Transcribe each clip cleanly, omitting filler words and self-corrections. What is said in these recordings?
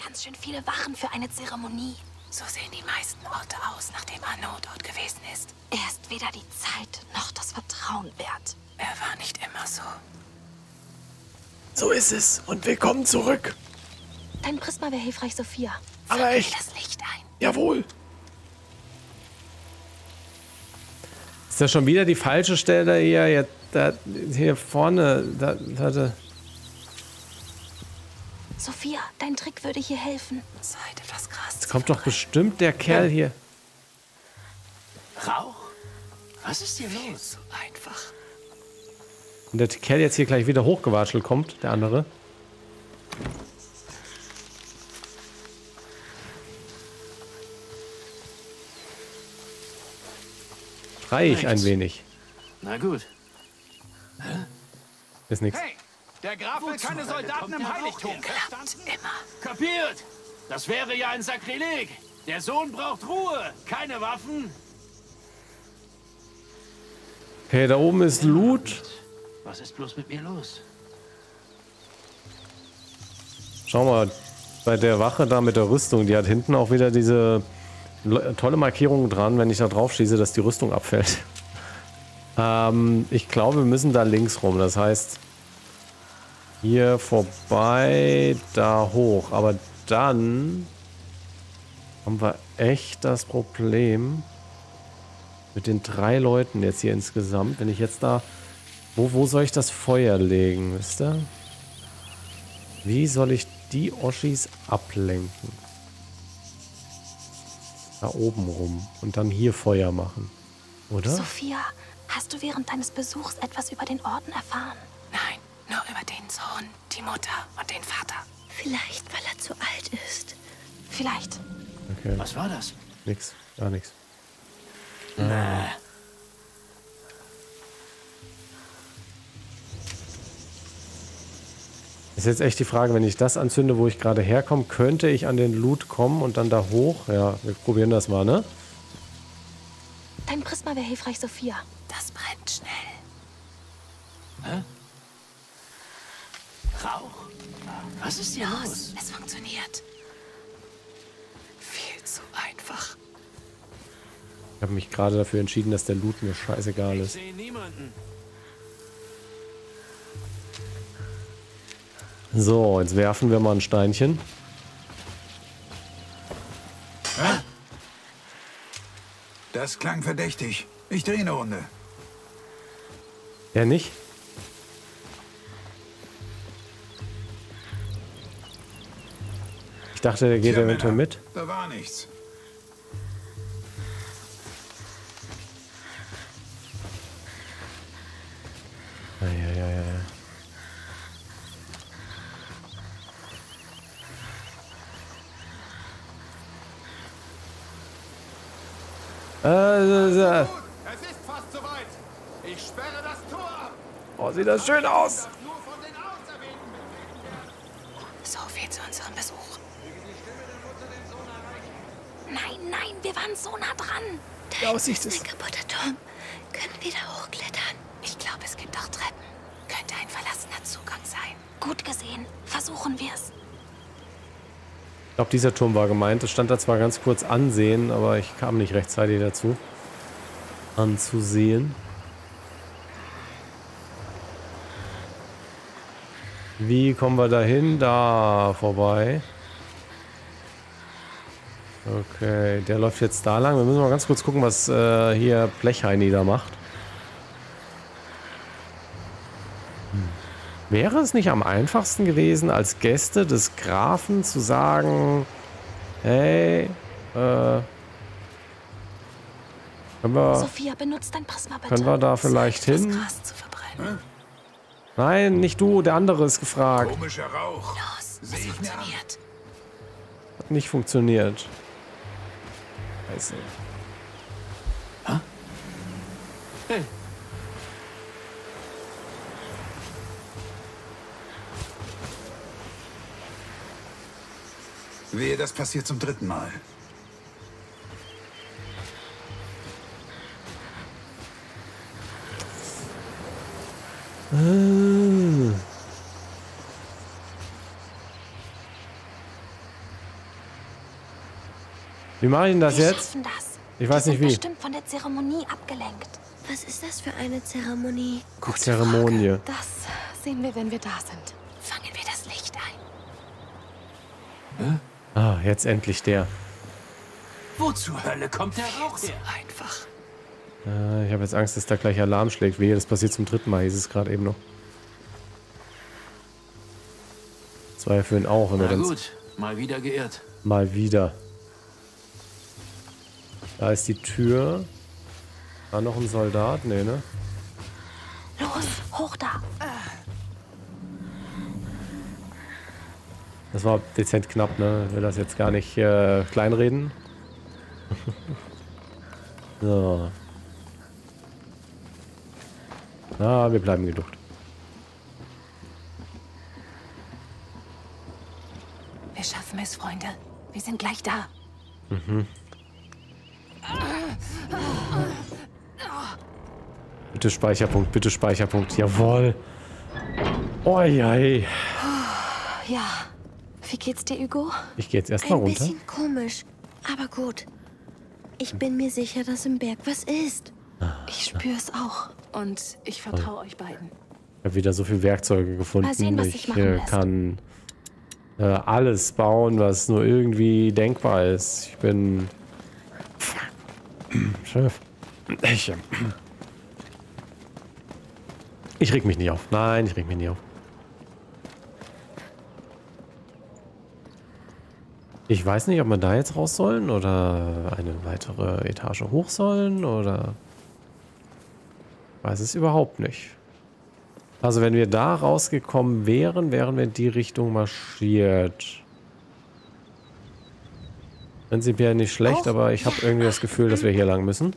ganz schön viele Wachen für eine Zeremonie. So sehen die meisten Orte aus, nachdem Arnaud dort gewesen ist. Er ist weder die Zeit noch das Vertrauen wert. Er war nicht immer so. So ist es. Und willkommen zurück. Dein Prisma wäre hilfreich, Sophia. Aber echt. Das Licht ein. Jawohl. Ist das schon wieder die falsche Stelle hier? Jetzt, hier vorne. Da. Sophia, dein Trick würde hier helfen. Zeit, das Gras. Jetzt kommt doch bestimmt der Kerl hier. Rauch? Was ist hier los? So einfach. Und der Kerl jetzt hier gleich wieder hochgewatschelt kommt, der andere. Schrei ich ein wenig. Na gut. Ist nix. Hey, der Graf will keine Soldaten im Heiligtum. Immer. Kapiert? Das wäre ja ein Sakrileg. Der Sohn braucht Ruhe, keine Waffen. Okay, da oben ist Loot. Was ist bloß mit mir los? Schau mal, bei der Wache da mit der Rüstung, die hat hinten auch wieder diese tolle Markierung dran, wenn ich da drauf schieße, dass die Rüstung abfällt. Ich glaube, wir müssen da links rum. Das heißt, hier vorbei, da hoch. Aber dann haben wir echt das Problem mit den 3 Leuten jetzt hier insgesamt. Wenn ich jetzt da... Wo soll ich das Feuer legen, wisst ihr? Wie soll ich die Oschis ablenken? Da oben rum. Und dann hier Feuer machen. Oder? Sophia, hast du während deines Besuchs etwas über den Orden erfahren? Nein, nur über den Sohn, die Mutter und den Vater. Vielleicht, weil er zu alt ist. Vielleicht. Okay. Was war das? Nix. Gar nichts. Ist jetzt echt die Frage, wenn ich das anzünde, wo ich gerade herkomme, könnte ich an den Loot kommen und dann da hoch? Ja, wir probieren das mal, ne? Dein Prisma wäre hilfreich, Sophia. Das brennt schnell. Hä? Rauch? Was ist hier los? Es funktioniert. Viel zu einfach. Ich habe mich gerade dafür entschieden, dass der Loot mir scheißegal Ich ist. sehe niemanden. So, jetzt werfen wir mal ein Steinchen. Das klang verdächtig. Ich drehe eine Runde. Der nicht? Ich dachte, der geht Tja, eventuell Männer, mit. Da war nichts. Ja. Es ist fast soweit. Ich sperre das Tor ab. Oh, sieht das schön aus. Nur von den Auserwählten betreten werden. So viel zu unserem Besuch. Nein, wir waren so nah dran. Die Aussicht Ein ist... kaputter Turm. Können wir da hochklettern? Ich glaube, es gibt auch Treppen. Könnte ein verlassener Zugang sein. Gut gesehen. Versuchen wir es. Ich glaube, dieser Turm war gemeint. Es stand da zwar ganz kurz ansehen, aber ich kam nicht rechtzeitig dazu, anzusehen. Wie kommen wir da hin? Da vorbei. Okay, der läuft jetzt da lang. Wir müssen mal ganz kurz gucken, was hier Blechheini da macht. Wäre es nicht am einfachsten gewesen, als Gäste des Grafen zu sagen, hey, können Sophia, benutzt dein Prisma bitte. können wir da vielleicht Das hin? Gras zu verbrennen. Nein, nicht du, der andere ist gefragt. Komischer Rauch. Los, es Sehe ich mir an. funktioniert. Hat nicht funktioniert. Scheiße. Hey, Wehe, das passiert zum 3. Mal. Wie mache ich denn das Wir jetzt? schaffen das. Ich weiß Die nicht sind wie. bestimmt von der Zeremonie abgelenkt. Was ist das für eine Zeremonie? Die Zeremonie. Das sehen wir, wenn wir da sind. Fangen wir das Licht ein. Ah, jetzt endlich der. Wo zur Hölle kommt der Rauch her? Einfach. Ich habe jetzt Angst, dass da gleich Alarm schlägt. Wehe, das passiert zum 3. Mal, hieß es gerade eben noch. Das war ja für ihn auch immer Na ganz... gut, mal wieder geirrt. Mal wieder. Da ist die Tür. War noch ein Soldat? Nee, ne? Los, hoch da. Das war dezent knapp, ne? Ich will das jetzt gar nicht kleinreden. So. Na, wir bleiben geduckt. Wir schaffen es, Freunde. Wir sind gleich da. Bitte Speicherpunkt, bitte Speicherpunkt. Jawohl. Oh ja. Ja. Wie geht's dir, Hugo? Ich gehe jetzt erstmal Ein runter. bisschen komisch, aber gut. Ich bin mir sicher, dass im Berg was ist. Ich spür's auch. Und ich vertraue euch beiden. Ich habe wieder so viele Werkzeuge gefunden. Mal sehen, was sich machen lässt. Kann alles bauen, was nur irgendwie denkbar ist. Ich bin... Chef. Ich reg mich nicht auf. Nein, ich reg mich nicht auf. Ich weiß nicht, ob wir da jetzt raus sollen oder eine weitere Etage hoch sollen oder... Ich weiß es überhaupt nicht. Also wenn wir da rausgekommen wären, wären wir in die Richtung marschiert. Prinzipiell nicht schlecht, aber ich habe irgendwie das Gefühl, dass wir hier lang müssen.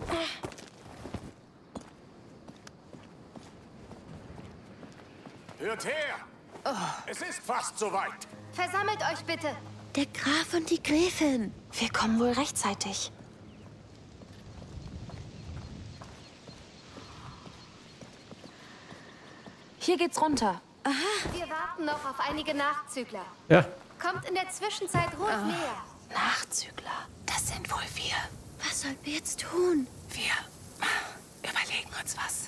Hört her! Es ist fast soweit. Versammelt euch bitte. Der Graf und die Gräfin. Wir kommen wohl rechtzeitig. Hier geht's runter. Wir warten noch auf einige Nachzügler. Ja, Kommt in der Zwischenzeit ruhig näher. Nachzügler. Das sind wohl wir. Was sollen wir jetzt tun? Wir überlegen uns was.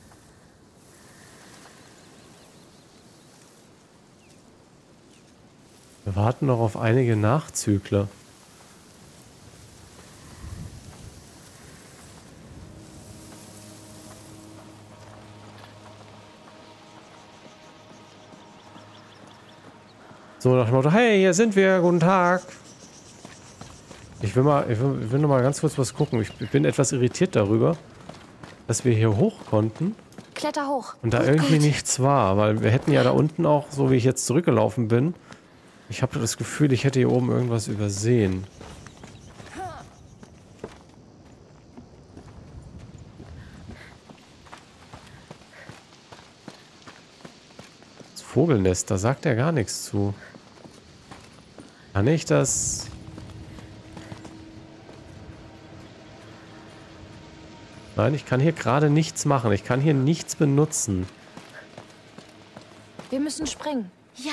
wir warten noch auf einige Nachzügler. So nach dem Motto, hey, hier sind wir, guten Tag. Ich will noch mal ganz kurz was gucken. Ich bin etwas irritiert darüber, dass wir hier hoch konnten Kletter hoch. und da irgendwie nichts war, weil wir hätten ja da unten auch, so wie ich jetzt zurückgelaufen bin, ich habe das Gefühl, ich hätte hier oben irgendwas übersehen. Das Vogelnest, da sagt er gar nichts zu. Kann ich das... Nein, ich kann hier gerade nichts machen. Ich kann hier nichts benutzen. Wir müssen springen. Ja,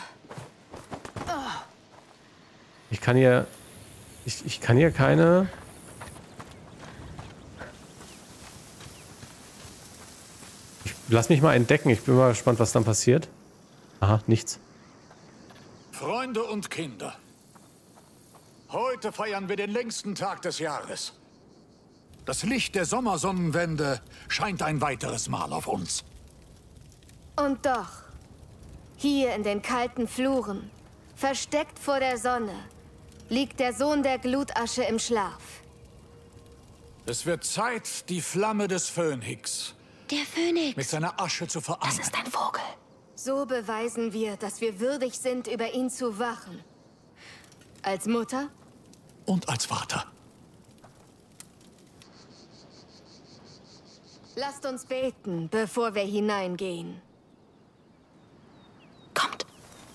Ich kann hier... Ich kann hier keine... Lass mich mal entdecken. Ich bin mal gespannt, was dann passiert. Aha, nichts. Freunde und Kinder. Heute feiern wir den längsten Tag des Jahres. Das Licht der Sommersonnenwende scheint ein weiteres Mal auf uns. Und doch, hier in den kalten Fluren, versteckt vor der Sonne, liegt der Sohn der Glutasche im Schlaf. Es wird Zeit, die Flamme des Phönix der Phönix. mit seiner Asche zu Das verarmen. ist ein Vogel. So beweisen wir, dass wir würdig sind, über ihn zu wachen. Als Mutter? Und als Vater. Lasst uns beten, bevor wir hineingehen. Kommt.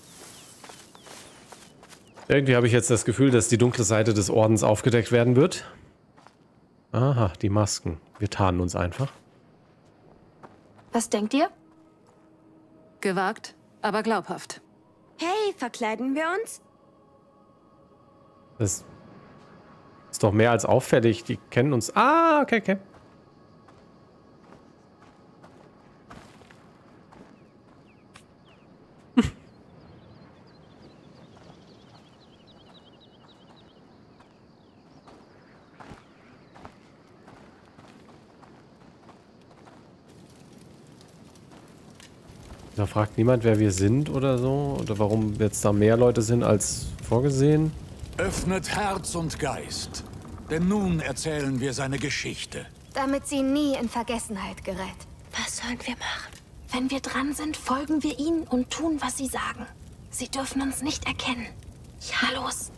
Irgendwie habe ich jetzt das Gefühl, dass die dunkle Seite des Ordens aufgedeckt werden wird. Aha, die Masken. Wir tarnen uns einfach. Was denkt ihr? Gewagt, aber glaubhaft. Hey, verkleiden wir uns? Das... Ist doch mehr als auffällig. Die kennen uns. Ah, okay, okay. Da fragt niemand, wer wir sind oder so. Oder warum jetzt da mehr Leute sind als vorgesehen. Öffnet Herz und Geist, denn nun erzählen wir seine Geschichte. Damit sie nie in Vergessenheit gerät. Was sollen wir machen? Wenn wir dran sind, folgen wir ihnen und tun, was sie sagen. Sie dürfen uns nicht erkennen. Ja, los.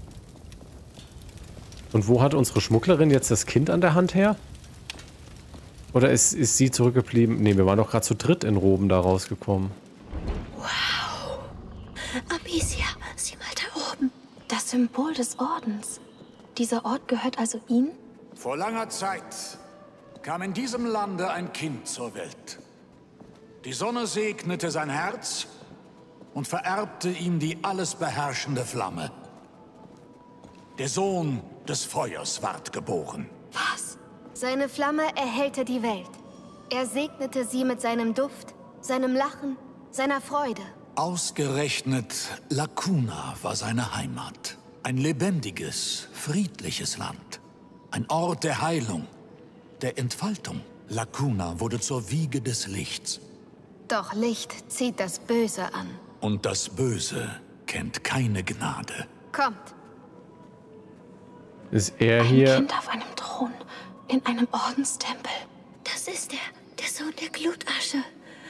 Und wo hat unsere Schmugglerin jetzt das Kind an der Hand her? Oder ist sie zurückgeblieben? Ne, wir waren doch gerade zu dritt in Roben da rausgekommen. Wow. Amicia, sieh mal da oben. Das Symbol des Ordens. Dieser Ort gehört also ihnen? Vor langer Zeit kam in diesem Lande ein Kind zur Welt. Die Sonne segnete sein Herz und vererbte ihm die alles beherrschende Flamme. Der Sohn des Feuers ward geboren. Was? Seine Flamme erhellte die Welt. Er segnete sie mit seinem Duft, seinem Lachen, seiner Freude. Ausgerechnet Lacuna war seine Heimat. Ein lebendiges, friedliches Land. Ein Ort der Heilung, der Entfaltung. Lacuna wurde zur Wiege des Lichts. Doch Licht zieht das Böse an. Und das Böse kennt keine Gnade. Kommt. Ist er hier? Ein Kind auf einem Thron. In einem Ordenstempel. Das ist der Sohn der Glutasche.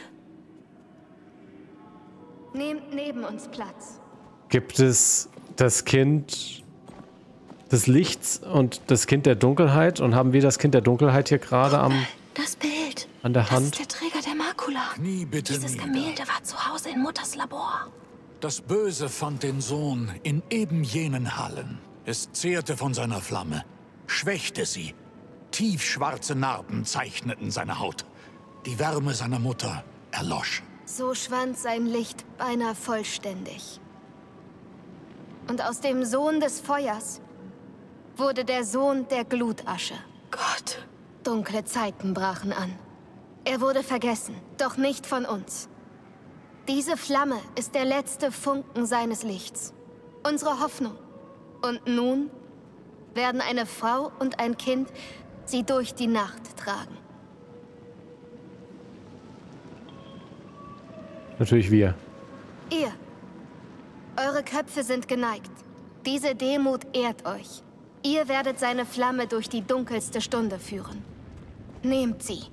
Nehmt neben uns Platz. Gibt es das Kind des Lichts und das Kind der Dunkelheit? Und haben wir das Kind der Dunkelheit hier gerade Das Bild. an der Das Hand? ist der Träger der Makula. Knie bitte Dieses nieder. Gemälde war zu Hause in Mutters Labor. Das Böse fand den Sohn in eben jenen Hallen. Es zehrte von seiner Flamme, schwächte sie. Tiefschwarze Narben zeichneten seine Haut. Die Wärme seiner Mutter erlosch. So schwand sein Licht beinahe vollständig. Und aus dem Sohn des Feuers wurde der Sohn der Glutasche. Gott. Dunkle Zeiten brachen an. Er wurde vergessen, doch nicht von uns. Diese Flamme ist der letzte Funken seines Lichts. Unsere Hoffnung. Und nun werden eine Frau und ein Kind sie durch die Nacht tragen. Natürlich wir. Ihr. Eure Köpfe sind geneigt. Diese Demut ehrt euch. Ihr werdet seine Flamme durch die dunkelste Stunde führen. Nehmt sie.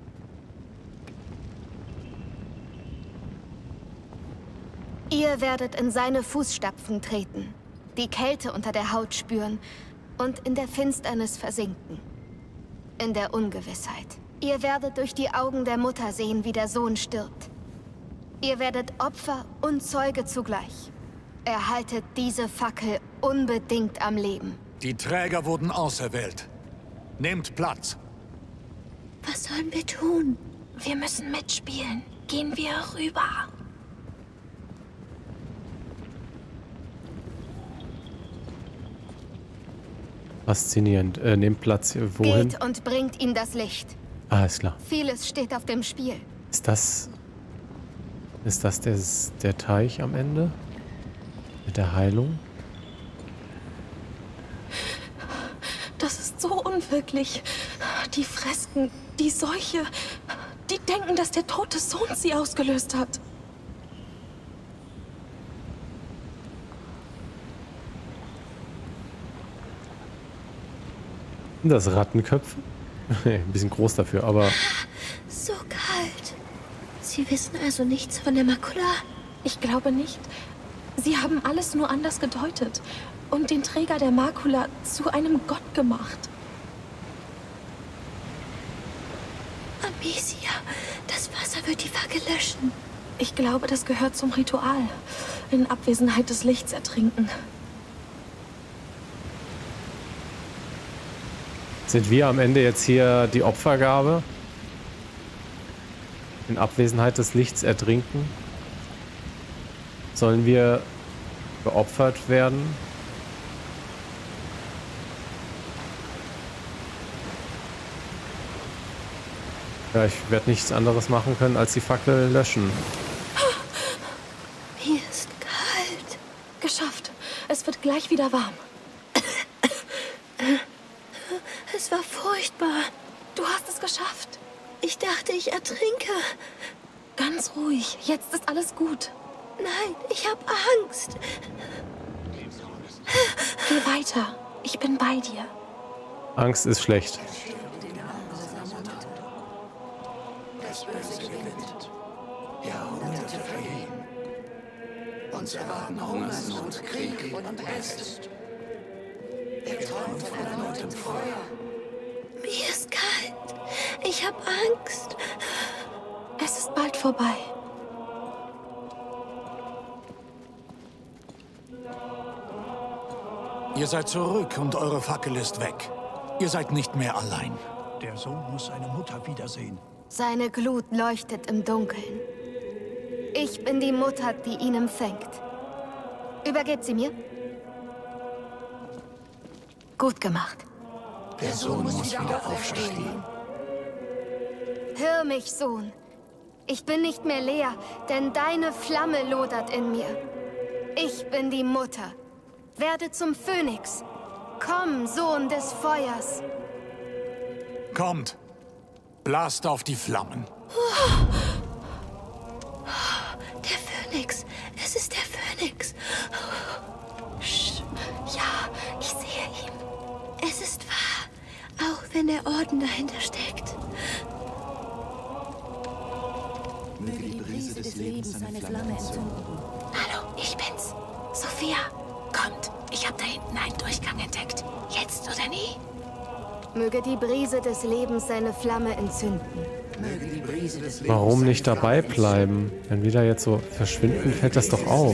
Ihr werdet in seine Fußstapfen treten, die Kälte unter der Haut spüren und in der Finsternis versinken. In der Ungewissheit. Ihr werdet durch die Augen der Mutter sehen, wie der Sohn stirbt. Ihr werdet Opfer und Zeuge zugleich. Erhaltet diese Fackel unbedingt am Leben. Die Träger wurden auserwählt. Nehmt Platz. Was sollen wir tun? Wir müssen mitspielen. Gehen wir rüber. Faszinierend. Nehmt Platz. Wohin? Geht und bringt ihm das Licht. Ah, ist klar. Vieles steht auf dem Spiel. Ist das der Teich am Ende? Mit der Heilung? Das ist so unwirklich. Die Fresken, die Seuche. Die denken, dass der tote Sohn sie ausgelöst hat. Sind das Rattenköpfe? Ein bisschen groß dafür, aber... So kalt. Sie wissen also nichts von der Makula? Ich glaube nicht. Sie haben alles nur anders gedeutet und den Träger der Makula zu einem Gott gemacht. Amicia, das Wasser wird die Fackel löschen. Ich glaube, das gehört zum Ritual. In Abwesenheit des Lichts ertrinken. Sind wir am Ende jetzt hier die Opfergabe? In Abwesenheit des Lichts ertrinken? Sollen wir geopfert werden? Ja, ich werde nichts anderes machen können, als die Fackel löschen. Hier ist kalt. Geschafft. Es wird gleich wieder warm. Es war furchtbar. Du hast es geschafft. Ich dachte, ich ertrinke. Ganz ruhig. Jetzt ist alles gut. Nein, ich habe Angst. Geh weiter. Ich bin bei dir. Angst ist schlecht. Das Böse gewinnt. Jahrhunderte vergehen. Uns erwarten Hungersnot, Krieg und Pest. Er träumt von erneutem Feuer. Mir ist kalt. Ich habe Angst. Es ist bald vorbei. Ihr seid zurück und eure Fackel ist weg. Ihr seid nicht mehr allein. Der Sohn muss seine Mutter wiedersehen. Seine Glut leuchtet im Dunkeln. Ich bin die Mutter, die ihn empfängt. Übergebt sie mir. Gut gemacht. Der Sohn muss wieder auferstehen. Hör mich, Sohn. Ich bin nicht mehr leer, denn deine Flamme lodert in mir. Ich bin die Mutter. Werde zum Phönix. Komm, Sohn des Feuers. Kommt. Blast auf die Flammen. Der Phönix. Es ist der Phönix. Ja, ich sehe ihn. Es ist wahr. Auch wenn der Orden dahinter steckt. Möge die Brise des Lebens seine Flamme entzünden. Hallo, ich bin's. Sophia, kommt. Ich habe da hinten einen Durchgang entdeckt. Jetzt oder nie. Möge die Brise des Lebens seine Flamme entzünden. Möge die Brise des Lebens Warum nicht dabei bleiben? Wenn wir da jetzt so verschwinden, fällt das doch auf.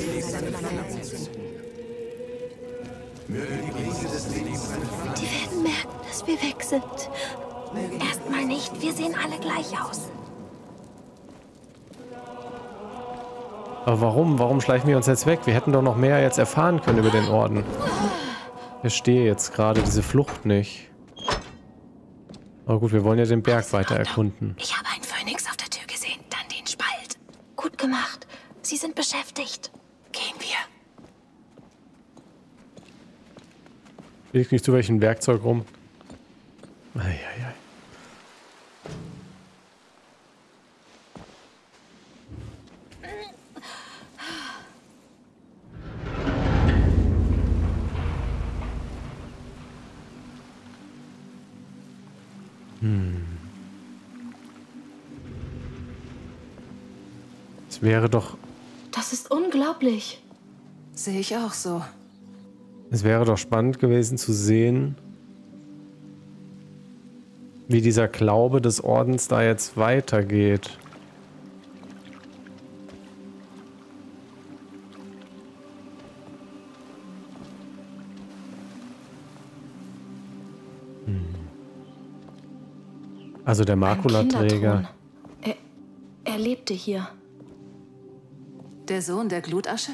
Die werden merken, dass wir weg sind. Erstmal nicht. Wir sehen alle gleich aus. Aber warum? Warum schleichen wir uns jetzt weg? Wir hätten doch noch mehr jetzt erfahren können über den Orden. Ich verstehe jetzt gerade diese Flucht nicht. Aber gut, wir wollen ja den Berg weiter erkunden. Ich habe einen Phönix auf der Tür gesehen, dann den Spalt. Gut gemacht. Sie sind beschäftigt. Gehen wir. Ich nicht zu welchem Werkzeug rum. Eieiei. Es wäre doch... Das ist unglaublich. Sehe ich auch so. Es wäre doch spannend gewesen zu sehen, wie dieser Glaube des Ordens da jetzt weitergeht. Also der Makulaträger. Er lebte hier. Der Sohn der Glutasche?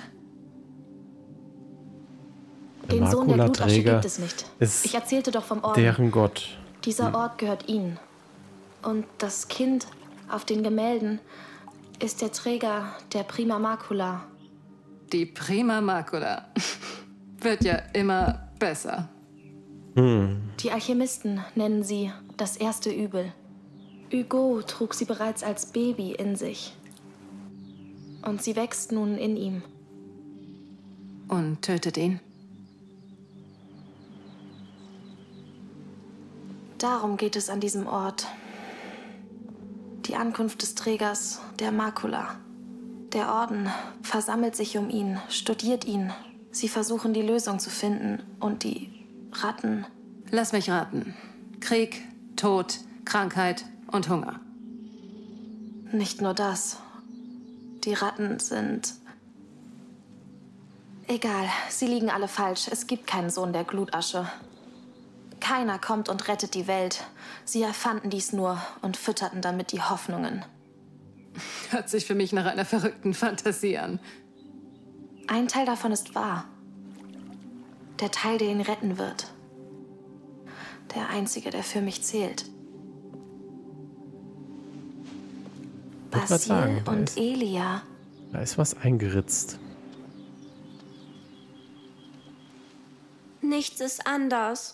Den Sohn der Glutasche Makulaträger gibt es nicht. ist Ich erzählte doch vom Orden. deren Gott. Dieser Ort gehört ihnen. Und das Kind auf den Gemälden ist der Träger der Prima Macula. Die Prima Macula. Wird ja immer besser. Die Alchemisten nennen sie das erste Übel. Hugo trug sie bereits als Baby in sich. Und sie wächst nun in ihm. Und tötet ihn? Darum geht es an diesem Ort. Die Ankunft des Trägers der Macula. Der Orden versammelt sich um ihn, studiert ihn. Sie versuchen, die Lösung zu finden. Und die Ratten... Lass mich raten. Krieg, Tod, Krankheit und Hunger. Nicht nur das. Die Ratten sind... Egal, sie liegen alle falsch. Es gibt keinen Sohn der Glutasche. Keiner kommt und rettet die Welt. Sie erfanden dies nur und fütterten damit die Hoffnungen. Hört sich für mich nach einer verrückten Fantasie an. Ein Teil davon ist wahr. Der Teil, der ihn retten wird. Der einzige, der für mich zählt. wollte gerade sagen, und Elia. Da ist was eingeritzt. Nichts ist anders.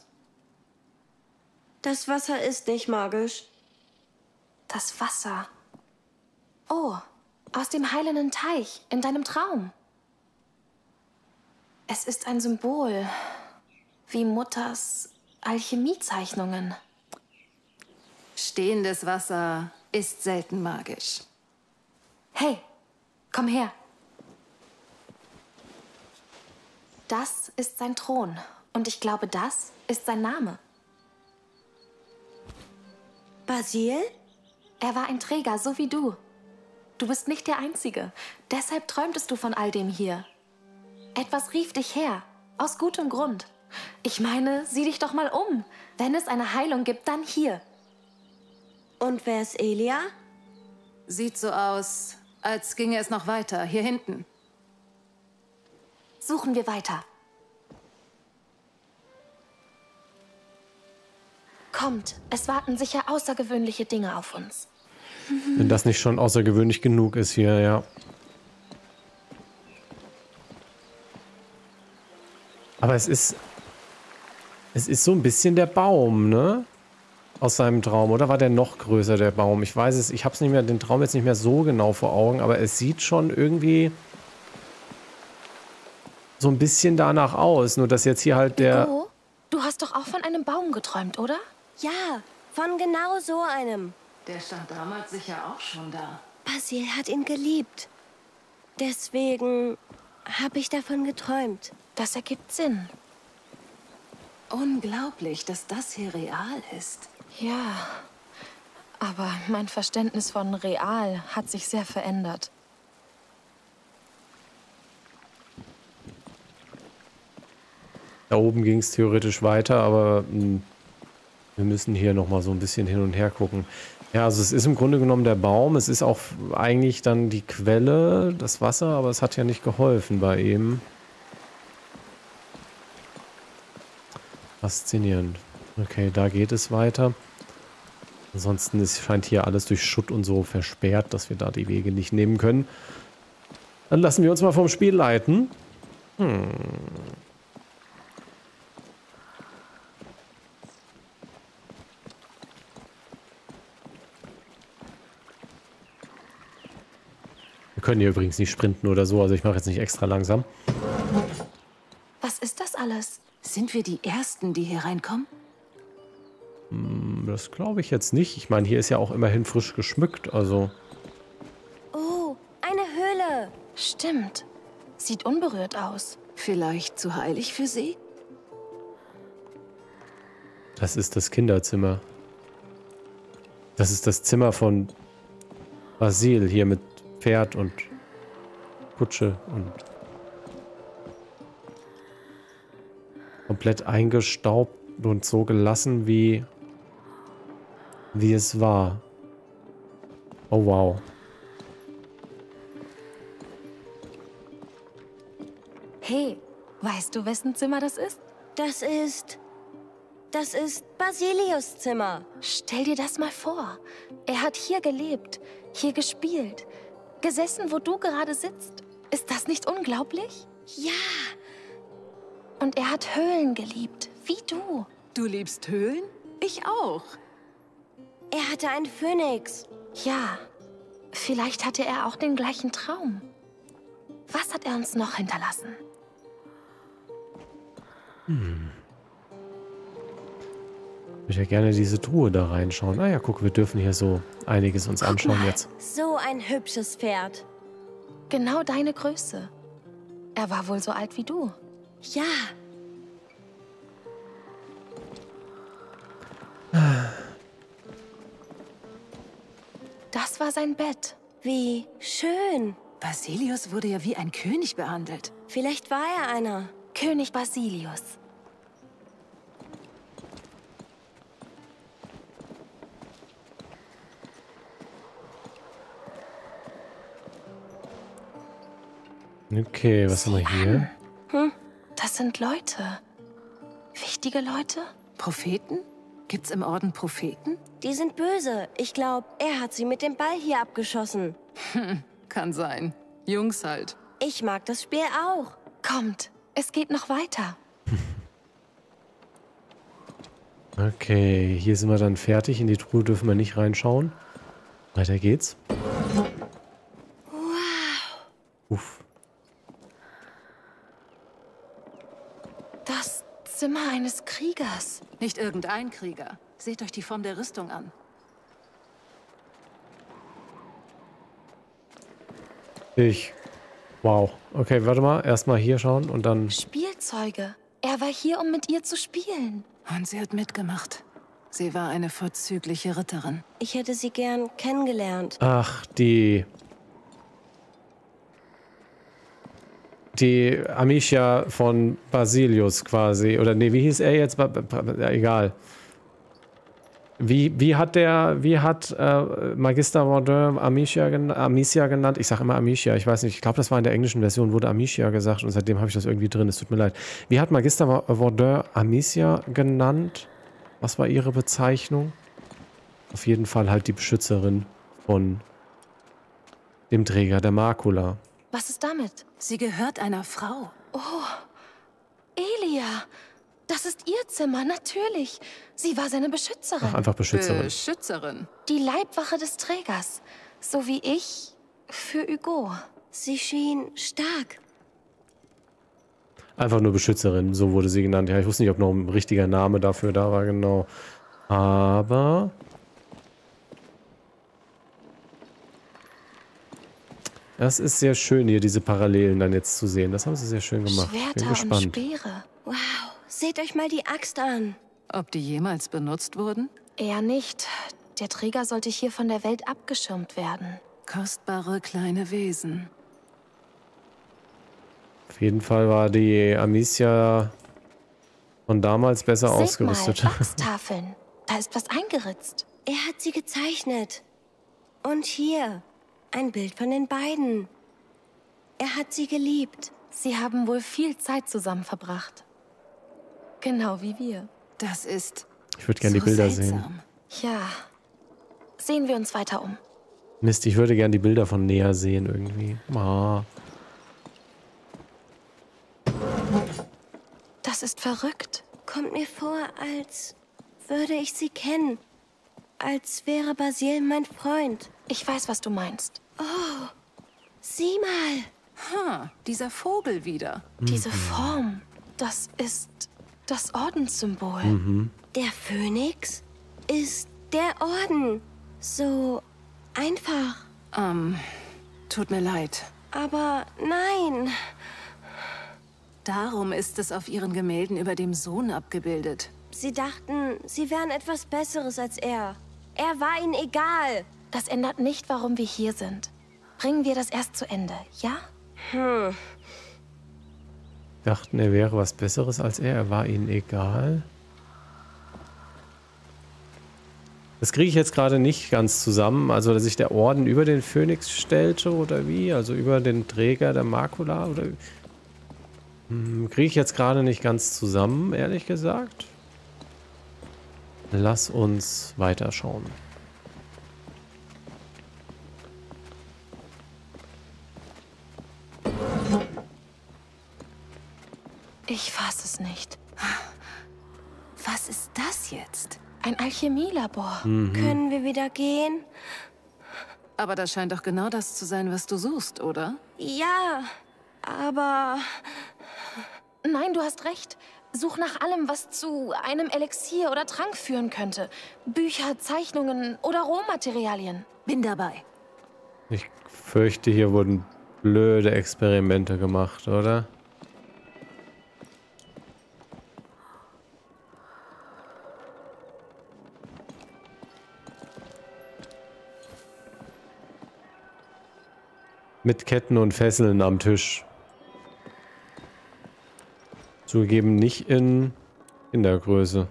Das Wasser ist nicht magisch. Das Wasser. Oh, aus dem heilenden Teich in deinem Traum. Es ist ein Symbol, wie Mutters Alchemiezeichnungen. Stehendes Wasser ist selten magisch. Hey, komm her. Das ist sein Thron und ich glaube, das ist sein Name. Basil? Er war ein Träger, so wie du. Du bist nicht der Einzige. Deshalb träumtest du von all dem hier. Etwas rief dich her, aus gutem Grund. Ich meine, sieh dich doch mal um. Wenn es eine Heilung gibt, dann hier. Und wer ist Elia? Sieht so aus, als ginge es noch weiter, hier hinten. Suchen wir weiter. Kommt, es warten sicher außergewöhnliche Dinge auf uns. Wenn das nicht schon außergewöhnlich genug ist hier, ja. Aber es ist so ein bisschen der Baum, ne? Aus seinem Traum. Oder war der noch größer, der Baum? Ich weiß es, ich habe den Traum jetzt nicht mehr so genau vor Augen, aber es sieht schon irgendwie so ein bisschen danach aus. Nur dass jetzt hier halt der... Hugo, du hast doch auch von einem Baum geträumt, oder? Ja, von genau so einem. Der stand damals sicher auch schon da. Basil hat ihn geliebt. Deswegen habe ich davon geträumt. Das ergibt Sinn. Unglaublich, dass das hier real ist. Ja, aber mein Verständnis von real hat sich sehr verändert. Da oben ging es theoretisch weiter, aber wir müssen hier nochmal so ein bisschen hin und her gucken. Ja, also es ist im Grunde genommen der Baum. Es ist auch eigentlich dann die Quelle, das Wasser, aber es hat ja nicht geholfen bei ihm. Faszinierend. Okay, da geht es weiter. Ansonsten scheint hier alles durch Schutt und so versperrt, dass wir da die Wege nicht nehmen können. Dann lassen wir uns mal vom Spiel leiten. Wir können hier übrigens nicht sprinten oder so, also ich mache jetzt nicht extra langsam. Was ist das alles? Sind wir die Ersten, die hier reinkommen? Das glaube ich jetzt nicht. Ich meine, hier ist ja auch immerhin frisch geschmückt, also... Oh, eine Höhle. Stimmt. Sieht unberührt aus. Vielleicht zu heilig für sie? Das ist das Kinderzimmer. Das ist das Zimmer von Basil hier mit Pferd und Kutsche und komplett eingestaubt und so gelassen, wie es war. Oh wow. Hey, weißt du, wessen Zimmer das ist? Das ist Basilius Zimmer. Stell dir das mal vor. Er hat hier gelebt, hier gespielt, gesessen, wo du gerade sitzt. Ist das nicht unglaublich? Ja. Und er hat Höhlen geliebt, wie du. Du liebst Höhlen? Ich auch. Er hatte einen Phönix. Ja, vielleicht hatte er auch den gleichen Traum. Was hat er uns noch hinterlassen? Ich würde ja gerne diese Truhe da reinschauen. Ah ja, guck, wir dürfen hier so einiges uns anschauen jetzt. So ein hübsches Pferd. Genau deine Größe. Er war wohl so alt wie du. Ja. Das war sein Bett. Wie schön. Basilius wurde ja wie ein König behandelt. Vielleicht war er einer. König Basilius. Okay, was haben wir hier? Das sind Leute. Wichtige Leute? Propheten? Gibt's im Orden Propheten? Die sind böse. Ich glaube, er hat sie mit dem Ball hier abgeschossen. Kann sein. Jungs halt. Ich mag das Spiel auch. Kommt, es geht noch weiter. Okay, hier sind wir dann fertig. In die Truhe dürfen wir nicht reinschauen. Weiter geht's. Wow. Uff. Das Zimmer eines Kriegers. Nicht irgendein Krieger. Seht euch die Form der Rüstung an. Wow. Okay, warte mal. Erstmal hier schauen und dann... Spielzeuge. Er war hier, um mit ihr zu spielen. Und sie hat mitgemacht. Sie war eine vorzügliche Ritterin. Ich hätte sie gern kennengelernt. Ach, die Amicia von Basilius quasi. Oder nee, wie hieß er jetzt? Ja, egal. Wie hat Magister Mordin Amicia genannt? Ich sage immer Amicia, ich weiß nicht. Ich glaube, das war in der englischen Version, wurde Amicia gesagt und seitdem habe ich das irgendwie drin. Es tut mir leid. Wie hat Magister Mordin Amicia genannt? Was war ihre Bezeichnung? Auf jeden Fall halt die Beschützerin von dem Träger der Makula. Was ist damit? Sie gehört einer Frau. Oh, Elia. Das ist ihr Zimmer, natürlich. Sie war seine Beschützerin. Ach, einfach Beschützerin. Beschützerin. Die Leibwache des Trägers. So wie ich für Hugo. Sie schien stark. Einfach nur Beschützerin, so wurde sie genannt. Ja, ich wusste nicht, ob noch ein richtiger Name dafür da war, genau. Aber... Das ist sehr schön, hier diese Parallelen dann jetzt zu sehen. Das haben sie sehr schön gemacht. Schwerter Bin gespannt. und Speere. Wow, seht euch mal die Axt an. Ob die jemals benutzt wurden? Eher nicht. Der Träger sollte hier von der Welt abgeschirmt werden. Kostbare kleine Wesen. Auf jeden Fall war die Amicia von damals besser ausgerüstet. Seht mal, Wachstafeln. Da ist was eingeritzt. Er hat sie gezeichnet. Und hier, ein Bild von den beiden. Er hat sie geliebt. Sie haben wohl viel Zeit zusammen verbracht. Genau wie wir. Das ist Ich würde gerne die Bilder seltsam. Ja. Sehen wir uns weiter um. Mist, ich würde gerne die Bilder von näher sehen irgendwie. Ah. Das ist verrückt. Kommt mir vor, als würde ich sie kennen. Als wäre Basil mein Freund. Ich weiß, was du meinst. Oh, sieh mal. Dieser Vogel wieder. Diese Form, das ist das Ordenssymbol. Der Phönix ist der Orden. So einfach. Tut mir leid. Aber nein. Darum ist es auf ihren Gemälden über dem Sohn abgebildet. Sie dachten, sie wären etwas Besseres als er. Er war ihnen egal. Das ändert nicht, warum wir hier sind. Bringen wir das erst zu Ende, ja? Dachten, er wäre was Besseres als er. Er war ihnen egal. Das kriege ich jetzt gerade nicht ganz zusammen. Also, dass sich der Orden über den Phönix stellte oder wie? Also über den Träger der Makula? Oder kriege ich jetzt gerade nicht ganz zusammen, ehrlich gesagt. Lass uns weiterschauen. Ich fasse es nicht. Was ist das jetzt? Ein Alchemielabor. Können wir wieder gehen? Aber das scheint doch genau das zu sein, was du suchst, oder? Ja, aber... Nein, du hast recht. Such nach allem, was zu einem Elixier oder Trank führen könnte. Bücher, Zeichnungen oder Rohmaterialien. Bin dabei. Ich fürchte, hier wurden blöde Experimente gemacht, oder? Mit Ketten und Fesseln am Tisch. Zugegeben nicht in Kindergröße.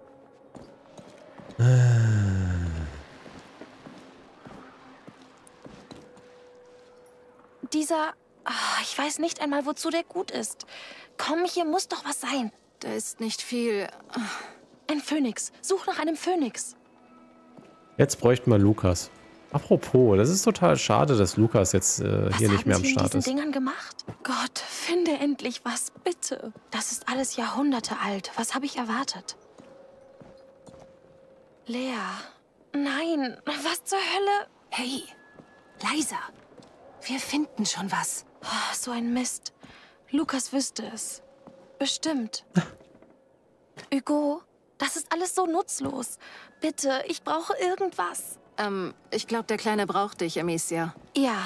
Dieser... ich weiß nicht einmal, wozu der gut ist. Komm, hier muss doch was sein. Da ist nicht viel. Ein Phönix. Such nach einem Phönix. Jetzt bräuchten wir Lukas. Apropos, das ist total schade, dass Lukas jetzt hier nicht mehr am Start ist. Was haben sie in diesen Dingern gemacht? Gott, finde endlich was, bitte. Das ist alles Jahrhunderte alt. Was habe ich erwartet? Lea. Nein, was zur Hölle? Hey, leiser. Wir finden schon was. Oh, so ein Mist. Lukas wüsste es. Bestimmt. Hugo, das ist alles so nutzlos. Bitte, ich brauche irgendwas. Ich glaube, der Kleine braucht dich, Amicia. Ja.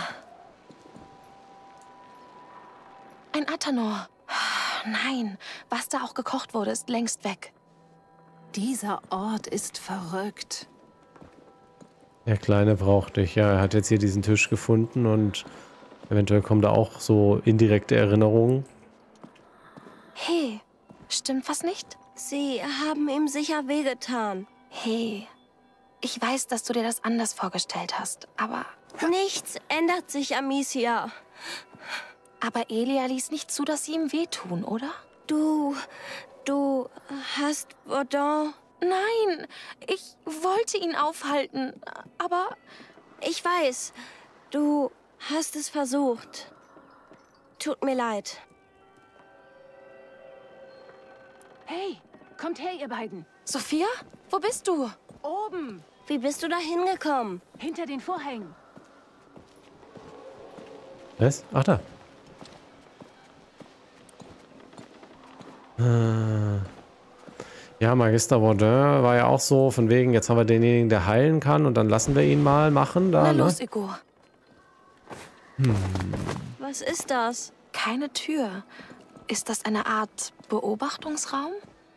Ein Athanor. Nein, was da auch gekocht wurde, ist längst weg. Dieser Ort ist verrückt. Der Kleine braucht dich. Ja, er hat jetzt hier diesen Tisch gefunden und eventuell kommen da auch so indirekte Erinnerungen. Hey, stimmt was nicht? Sie haben ihm sicher wehgetan. Hey, ich weiß, dass du dir das anders vorgestellt hast, aber... Nichts ändert sich, Amicia. Aber Elia ließ nicht zu, dass sie ihm wehtun, oder? Du hast Baudin... Nein, ich wollte ihn aufhalten, aber... Ich weiß, du hast es versucht. Tut mir leid. Hey, kommt her, ihr beiden. Sophia, wo bist du? Oben, Wie bist du da hingekommen? hinter den Vorhängen. Was? Ach, da. Ja, Magister Baudin war ja auch so, von wegen, jetzt haben wir denjenigen, der heilen kann und dann lassen wir ihn mal machen da, Na ne? los, Hugo. Was ist das? Keine Tür. Ist das eine Art Beobachtungsraum?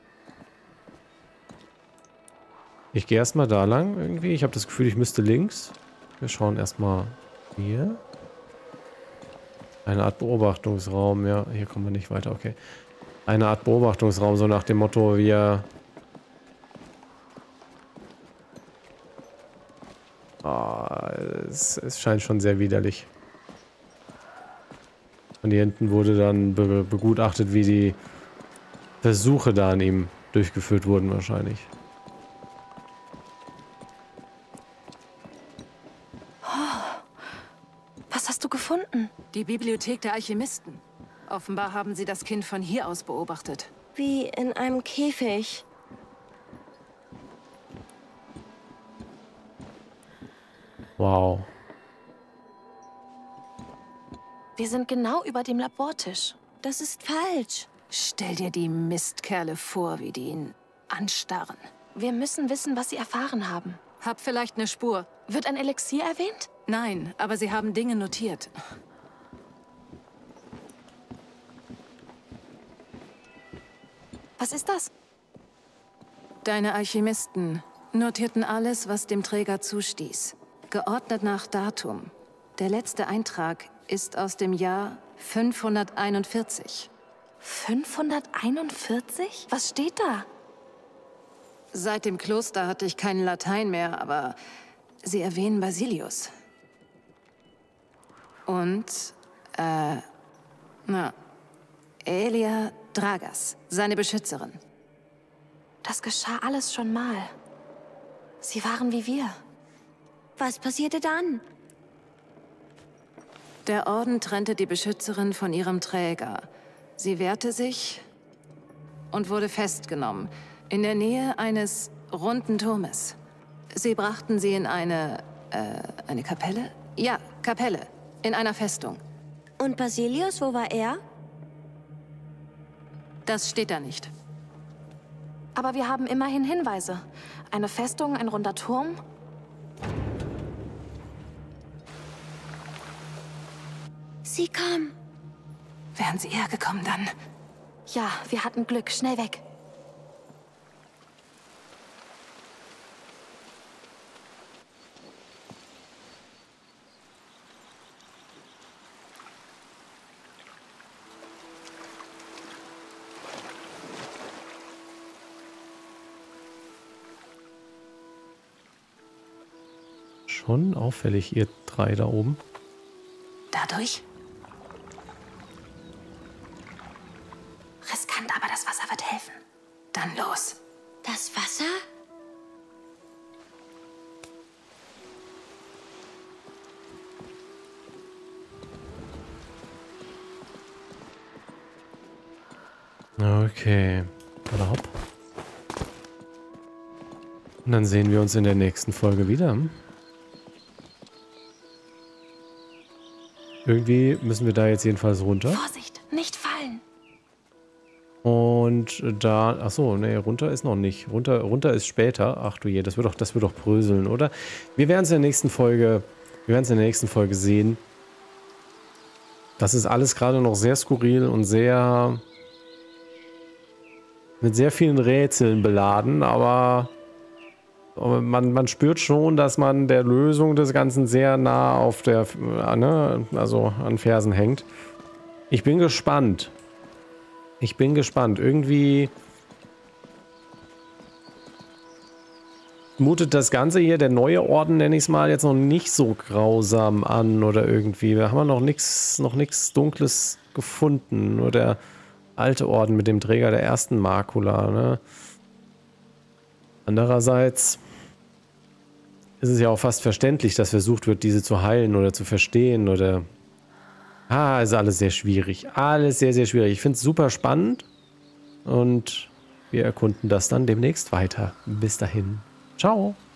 Ich gehe erstmal da lang irgendwie. Ich habe das Gefühl, ich müsste links. Wir schauen erstmal hier. Eine Art Beobachtungsraum, ja. Hier kommen wir nicht weiter, okay. Eine Art Beobachtungsraum, so nach dem Motto, wir... es scheint schon sehr widerlich. Und hier hinten wurde dann begutachtet, wie die Versuche da an ihm durchgeführt wurden wahrscheinlich. Was hast du gefunden? Die Bibliothek der Alchemisten. Offenbar haben sie das Kind von hier aus beobachtet. Wie in einem Käfig. Wow. Wir sind genau über dem Labortisch. Das ist falsch. Stell dir die Mistkerle vor, wie die ihn anstarren. Wir müssen wissen, was sie erfahren haben. Hab vielleicht eine Spur. Wird ein Elixier erwähnt? Nein, aber sie haben Dinge notiert. Was ist das? Deine Alchemisten notierten alles, was dem Träger zustieß. Geordnet nach Datum. Der letzte Eintrag ist aus dem Jahr 541. 541? Was steht da? Seit dem Kloster hatte ich keinen Latein mehr, aber sie erwähnen Basilius. Und, Elia Dragas, seine Beschützerin. Das geschah alles schon mal. Sie waren wie wir. Was passierte dann? Der Orden trennte die Beschützerin von ihrem Träger. Sie wehrte sich und wurde festgenommen, in der Nähe eines runden Turmes. Sie brachten sie in eine Kapelle? Ja, Kapelle, in einer Festung. Und Basilius, wo war er? Das steht da nicht. Aber wir haben immerhin Hinweise. Eine Festung, ein runder Turm. Sie kam. Wären sie hergekommen dann? Ja, wir hatten Glück. Schnell weg. Schon auffällig, ihr drei da oben. Dadurch? Riskant, aber das Wasser wird helfen. Dann los. Da Das Wasser? Okay. Oder hopp. Und dann sehen wir uns in der nächsten Folge wieder. Irgendwie müssen wir da jetzt jedenfalls runter. Vorsicht, nicht fallen. Und da... Achso, nee, runter ist noch nicht. Runter ist später. Ach du je, das wird doch bröseln, oder? Wir werden es in der nächsten Folge... sehen. Das ist alles gerade noch sehr skurril und sehr... mit sehr vielen Rätseln beladen, aber man spürt schon, dass man der Lösung des Ganzen sehr nah auf der, also an Fersen hängt. Ich bin gespannt. Irgendwie mutet das Ganze hier, der neue Orden, nenne ich es mal, jetzt noch nicht so grausam an oder irgendwie. Wir haben noch nichts Dunkles gefunden. Nur der alte Orden mit dem Träger der ersten Makula, ne? Andererseits ist es ja auch fast verständlich, dass versucht wird, diese zu heilen oder zu verstehen oder... ist alles sehr schwierig. Alles sehr, sehr schwierig. Ich finde es super spannend und wir erkunden das dann demnächst weiter. Bis dahin. Ciao.